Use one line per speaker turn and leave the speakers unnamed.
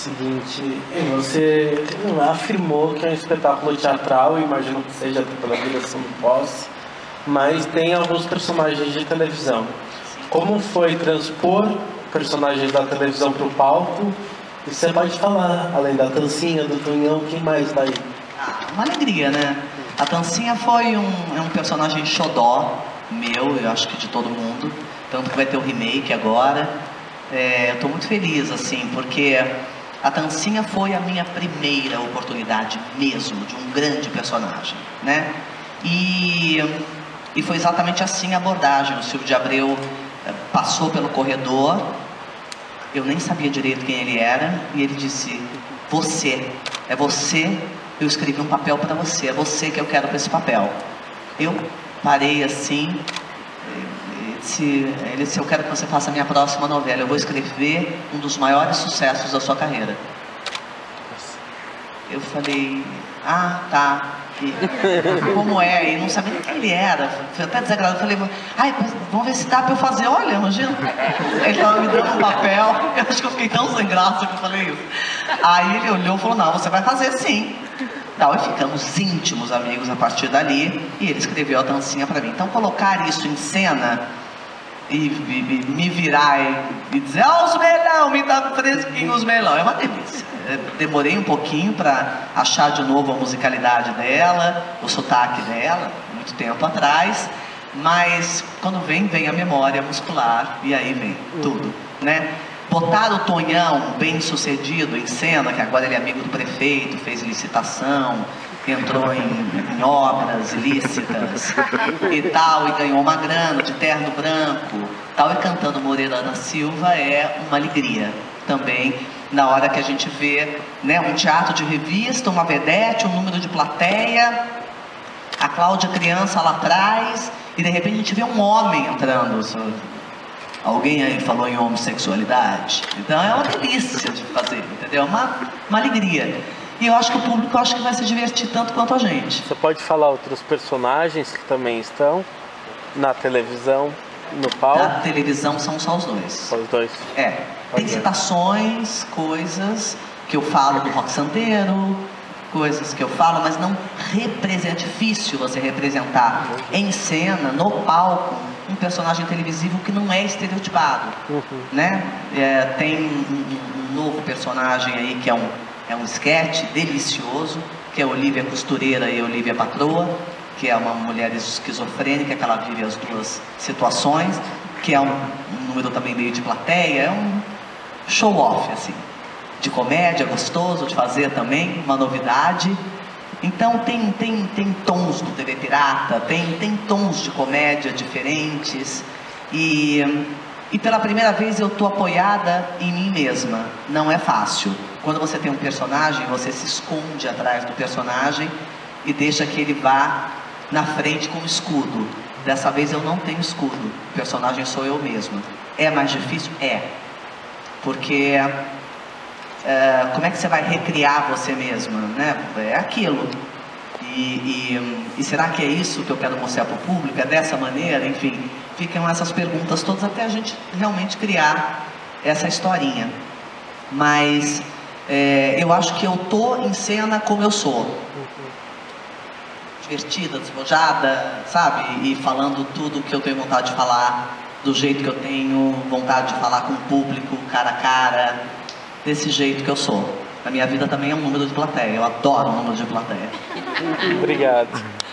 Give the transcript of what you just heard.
Seguinte, você afirmou que é um espetáculo teatral, imagino que seja pela direção do Posse, mas tem alguns personagens de televisão. Como foi transpor personagens da televisão para o palco? E você pode falar, além da Tancinha, do Tonhão, quem mais tá aí?
Uma alegria, né? A Tancinha foi um personagem xodó meu, eu acho que de todo mundo. Tanto que vai ter o remake agora. Eu tô muito feliz, assim, porque a Tancinha foi a minha primeira oportunidade mesmo de um grande personagem, né? E foi exatamente assim a abordagem. O Silvio de Abreu passou pelo corredor, eu nem sabia direito quem ele era, e ele disse: é você, eu escrevi um papel para você, é você que eu quero para esse papel. Eu parei assim, ele disse: eu quero que você faça a minha próxima novela, eu vou escrever um dos maiores sucessos da sua carreira. Eu falei: ah, tá. Como é? E não sabia nem quem ele era. Foi até desagradável. Eu falei: vamos ver se dá pra eu fazer. Olha, imagina. Ele tava me dando um papel. Eu acho que eu fiquei tão sem graça que eu falei isso. Aí ele olhou e falou: não, você vai fazer sim. E ficamos íntimos amigos a partir dali. E ele escreveu a Tancinha pra mim. Então colocar isso em cena e me virar e dizer: ó, os melão, me dá fresquinho os melão, é uma delícia. Demorei um pouquinho para achar de novo a musicalidade dela, o sotaque dela, muito tempo atrás, mas quando vem a memória muscular e aí vem tudo, né? Botar o Tonhão bem sucedido em cena, que agora ele é amigo do prefeito, fez licitação, entrou em obras ilícitas e tal, e ganhou uma grana de terno branco, tal, e cantando Moreira da Silva é uma alegria também, na hora que a gente vê, né, um teatro de revista, uma vedete, um número de plateia, a Cláudia criança lá atrás, e de repente a gente vê um homem entrando. Alguém aí falou em homossexualidade? Então é uma delícia de fazer, entendeu? Uma alegria. E eu acho que o público vai se divertir tanto quanto a gente.
Você pode falar outros personagens que também estão na televisão, no palco?
Na televisão são só os dois.
Só os dois?
Tem citações, coisas que eu falo do Rock Santeiro, coisas que eu falo, mas não representa. É difícil você representar em cena, no palco, um personagem televisivo que não é estereotipado, né? Tem um novo personagem aí que é um sketch delicioso, que é Olívia Costureira e Olívia Patroa, que é uma mulher esquizofrênica, que ela vive as duas situações, que é um número também meio de plateia, é um show-off, assim, de comédia, gostoso de fazer também, uma novidade. Então tem tons do TV Pirata, tem tons de comédia diferentes, e pela primeira vez eu estou apoiada em mim mesma. Não é fácil. Quando você tem um personagem, você se esconde atrás do personagem e deixa que ele vá na frente com um escudo. Dessa vez eu não tenho escudo, o personagem sou eu mesma. É mais difícil? Porque como é que você vai recriar você mesma, né? É aquilo. E será que é isso que eu quero mostrar para o público? É dessa maneira? Enfim, ficam essas perguntas todas até a gente realmente criar essa historinha. Mas eu acho que eu tô em cena como eu sou. Divertida, despojada, sabe? E falando tudo que eu tenho vontade de falar, do jeito que eu tenho vontade de falar com o público, cara a cara, desse jeito que eu sou. A minha vida também é um número de plateia, eu adoro o número de plateia.
Obrigado.